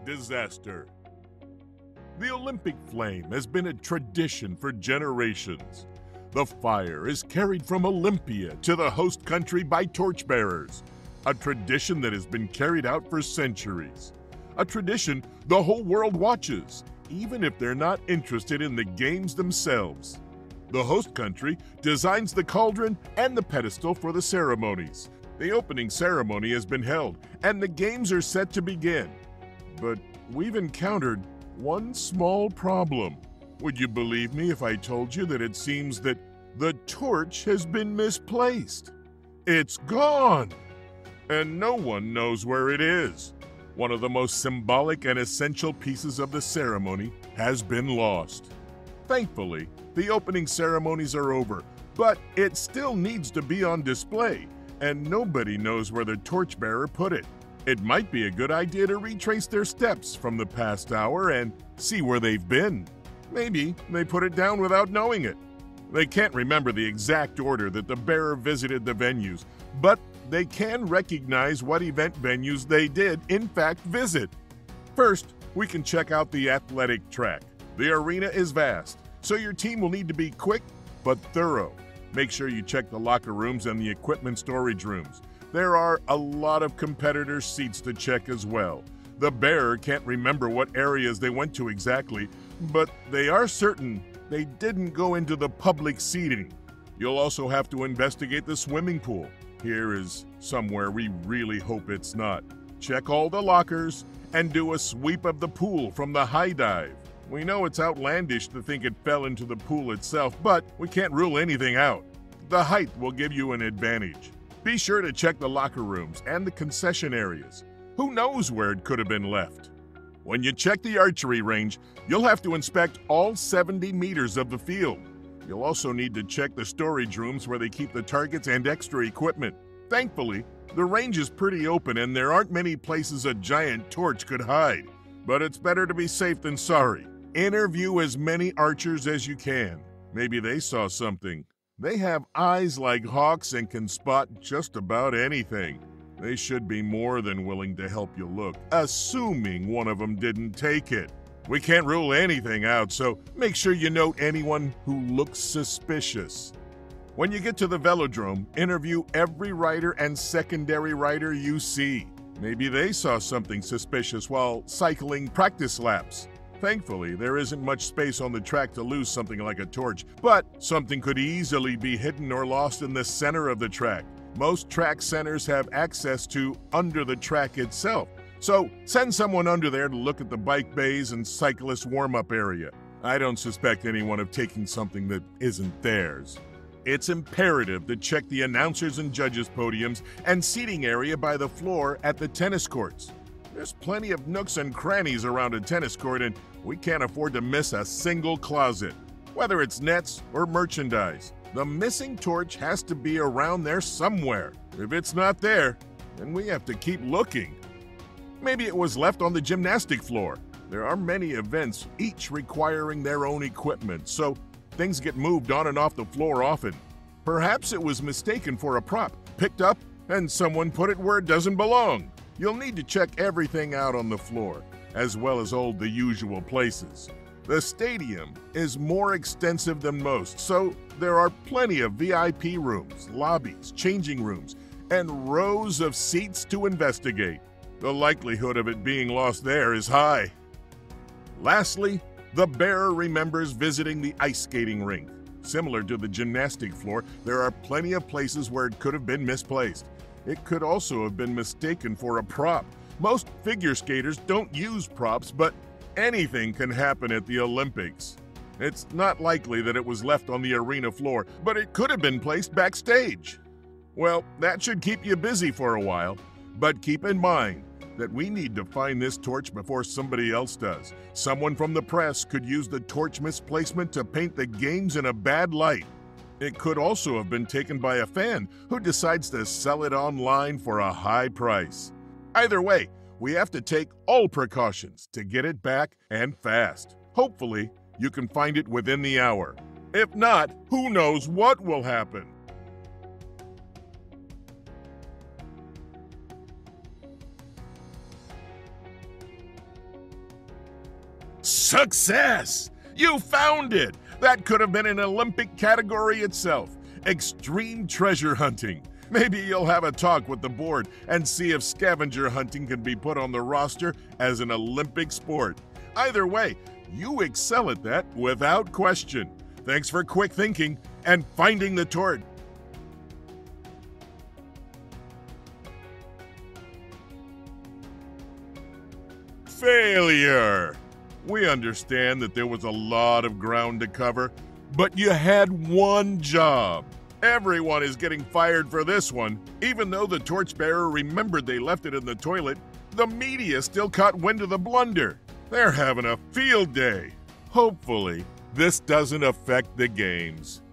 disaster. The Olympic flame has been a tradition for generations. The fire is carried from Olympia to the host country by torchbearers, a tradition that has been carried out for centuries. A tradition the whole world watches, even if they're not interested in the games themselves. The host country designs the cauldron and the pedestal for the ceremonies. The opening ceremony has been held, and the games are set to begin. But we've encountered one small problem. Would you believe me if I told you that it seems that the torch has been misplaced? It's gone, and no one knows where it is. One of the most symbolic and essential pieces of the ceremony has been lost. Thankfully, the opening ceremonies are over, but it still needs to be on display, and nobody knows where the torchbearer put it. It might be a good idea to retrace their steps from the past hour and see where they've been. Maybe they put it down without knowing it. They can't remember the exact order that the bearer visited the venues, but they can recognize what event venues they did, in fact, visit. First, we can check out the athletic track. The arena is vast, so your team will need to be quick but thorough. Make sure you check the locker rooms and the equipment storage rooms. There are a lot of competitor seats to check as well. The bearer can't remember what areas they went to exactly, but they are certain they didn't go into the public seating. You'll also have to investigate the swimming pool. Here is somewhere we really hope it's not. Check all the lockers and do a sweep of the pool from the high dive. We know it's outlandish to think it fell into the pool itself, but we can't rule anything out. The height will give you an advantage. Be sure to check the locker rooms and the concession areas. Who knows where it could have been left? When you check the archery range, you'll have to inspect all 70 meters of the field. You'll also need to check the storage rooms where they keep the targets and extra equipment. Thankfully, the range is pretty open and there aren't many places a giant torch could hide. But it's better to be safe than sorry. Interview as many archers as you can. Maybe they saw something. They have eyes like hawks and can spot just about anything. They should be more than willing to help you look, assuming one of them didn't take it. We can't rule anything out, so make sure you note anyone who looks suspicious. When you get to the velodrome, interview every rider and secondary rider you see. Maybe they saw something suspicious while cycling practice laps. Thankfully, there isn't much space on the track to lose something like a torch, but something could easily be hidden or lost in the center of the track. Most track centers have access to under the track itself, so send someone under there to look at the bike bays and cyclist warm-up area. I don't suspect anyone of taking something that isn't theirs. It's imperative to check the announcers and judges' podiums and seating area by the floor at the tennis courts. There's plenty of nooks and crannies around a tennis court, and we can't afford to miss a single closet. Whether it's nets or merchandise, the missing torch has to be around there somewhere. If it's not there, then we have to keep looking. Maybe it was left on the gymnastic floor. There are many events, each requiring their own equipment, so things get moved on and off the floor often. Perhaps it was mistaken for a prop, picked up, and someone put it where it doesn't belong. You'll need to check everything out on the floor, as well as all the usual places. The stadium is more extensive than most, so there are plenty of VIP rooms, lobbies, changing rooms, and rows of seats to investigate. The likelihood of it being lost there is high. Lastly, the bearer remembers visiting the ice skating rink. Similar to the gymnastic floor, there are plenty of places where it could have been misplaced. It could also have been mistaken for a prop. Most figure skaters don't use props, but anything can happen at the Olympics. It's not likely that it was left on the arena floor, but it could have been placed backstage. Well, that should keep you busy for a while, but keep in mind that we need to find this torch before somebody else does. Someone from the press could use the torch misplacement to paint the games in a bad light. It could also have been taken by a fan who decides to sell it online for a high price. Either way, we have to take all precautions to get it back and fast. Hopefully, you can find it within the hour. If not, who knows what will happen? Success! You found it! That could have been an Olympic category itself. Extreme treasure hunting. Maybe you'll have a talk with the board and see if scavenger hunting can be put on the roster as an Olympic sport. Either way, you excel at that without question. Thanks for quick thinking and finding the torch. Failure! We understand that there was a lot of ground to cover, but you had one job. Everyone is getting fired for this one. Even though the torchbearer remembered they left it in the toilet, the media still caught wind of the blunder. They're having a field day. Hopefully, this doesn't affect the games.